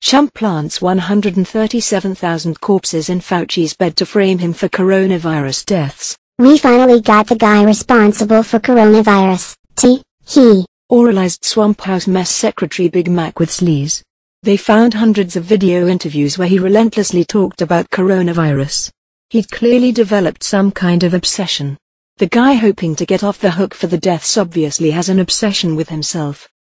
Chump plants 137,000 corpses in Fauci's bed to frame him for coronavirus deaths. We finally got the guy responsible for coronavirus. He. Oralized Swamp House Mess Secretary Big Mac with sleeze. They found hundreds of video interviews where he relentlessly talked about coronavirus. He'd clearly developed some kind of obsession. The guy hoping to get off the hook for the deaths obviously has an obsession with himself.